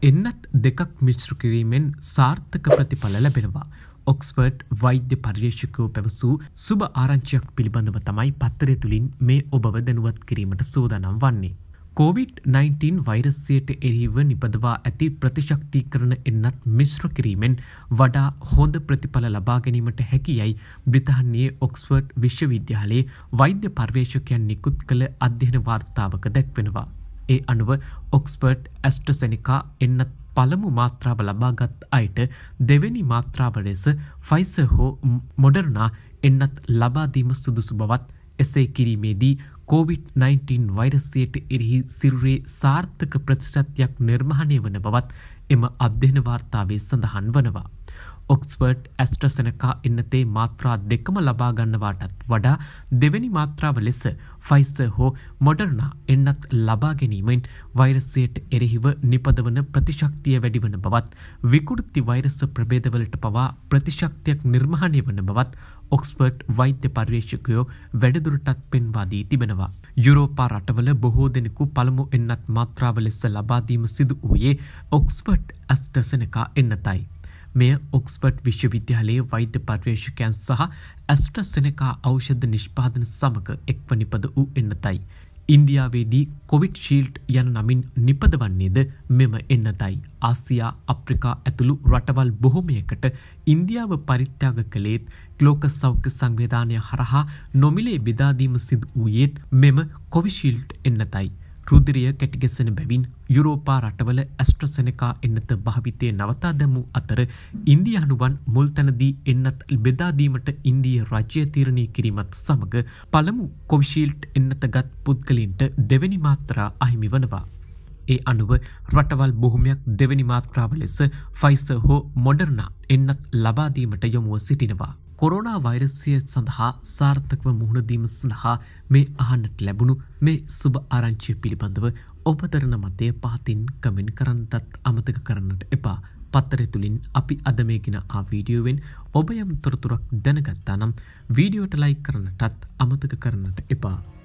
එන්නත් දෙකක් මිශ්‍ර කිරීමෙන් සාර්ථක ප්‍රතිඵල ලැබෙනවා. ඔක්ස්ෆර්ඩ් වෛද්‍ය පර්යේෂකයෝ පැවසූ සුබ ආරංචියක් පිළිබඳව තමයි පත්තරය තුළින් මේ ඔබව දැනුවත් කිරීමට සූදානම් වන්නේ. COVID-19 වෛරසයට එරෙහිව නිපදවා ඇති ප්‍රතිශක්තිකරණ එන්නත් මිශ්‍ර කිරීමෙන් වඩා හොඳ ප්‍රතිඵල ලබා ගැනීමට හැකියයි බ්‍රිතාන්‍යයේ ඔක්ස්ෆර්ඩ් විශ්වවිද්‍යාලයේ වෛද්‍ය පර්යේෂකයන් නිකුත් කළ අධ්‍යයන වාර්තාවක දැක්වෙනවා. ඒ අනුව ඔක්ස්ෆර්ඩ් ඇස්ට්‍රසෙනිකා එන්නත් පළමු මාත්‍රාව ලබාගත් අයට දෙවැනි මාත්‍රාව ලෙස ෆයිසර් හෝ මොඩර්නා එන්නත් ලබා දීම සුදුසු බවත් එසේ කිරීමේදී COVID-19 වෛරසයට එරෙහි සිරුරේ සාර්ථක ප්‍රතිශතයක් නිර්මාණය වන බවත් එම අධ්‍යයන වාර්තාවේ සඳහන් වනවා. ඔක්ස්ෆර්ඩ් ඇස්ට්‍රසෙනිකා එන්නතේ මාත්‍රා දෙකම ලබා ගන්නවාටත් වඩා දෙවැනි මාත්‍රාව ලෙස ෆයිසර් හෝ මොඩර්නා එන්නත් ලබා ගැනීමෙන් වෛරසයට එරෙහිව නිපදවන ප්‍රතිශක්තිය වැඩි වන බවත් විකෘති වෛරස ප්‍රභේදවලට පවා ප්‍රතිශක්තියක් නිර්මාණය වන බවත් ඔක්ස්ෆර්ඩ් වෛද්‍ය පර්යේෂකයෝ වැඩිදුරටත් පෙන්වා දී තිබෙනවා. යුරෝපා රටවල බොහෝ දෙනෙකු පළමු එන්නත් මාත්‍රාව ලෙස ලබා දීම සිදු වූයේ ඔක්ස්ෆර්ඩ් ඇස්ට්‍රසෙනිකා එන්නතයි. මෙය ඔක්ස්ෆර්ඩ් විශ්වවිද්‍යාලයේ වෛද්‍ය පර්යේෂකයන් සහ ඇස්ට්‍රසෙනිකා ඖෂධ නිෂ්පාදන සමග එක්ව නිපද වූ එන්නතයි. ඉන්දියාවේදී කොවිඩ් ෂීල්ඩ් යන නමින් නිපදවන්නේද මෙම එන්නතයි. ආසියා අප්‍රිකා ඇතුළු රටවල් බොහොමයකට ඉන්දියාව පරිත්‍යාග කළේත් ලෝක සෞඛ්‍ය සංවිධානය හරහා නොමිලේ බෙදාදීම සිදු වූයේත් මෙම කොවිෂීල්ඩ් එන්නතයි. රුධිරය කැටිගැසෙන බැවින් යුරෝපා රටවල ඇස්ට්‍රසෙනිකා එන්නත භාවිතය නවතා දැමූ අතර ඉන්දියානුවන් මුල් තැනදී එන්නත් බෙදාදීමට ඉන්දීය රජය තීරණය කිරීමත් සමග පළමු කොවිෂීල්ඩ් එන්නතගත් පුද්ගලයන්ට දෙවැනි මාත්‍රා අහිමි වනවා. ඒ අනුව රටවල් බොහොමයක් දෙවැනි මාත්‍රාව ලෙස ෆයිසර් හෝ මොඩර්නා එන්නත් ලබා දීමට යොමුව සිටිනවා. කොරෝනා වෛරසය සඳහා සාර්ථකව මුහුණ දීම සඳහා මේ අහන්නට ලැබුණු මේ සුබ ආරංචිය පිළිබඳව ඔබ දරන මතය පහතින් කමෙන්ට් කරන්නටත් අමතක කරන්නට එපා. පත්තරය තුලින් අපි අද මේ ගෙන ආ වීඩියෝවෙන් ඔබ යම් තොරතුරක් දැනගත්තා නම් වීඩියෝට ලයික් කරන්නටත් අමතක කරන්නට එපා.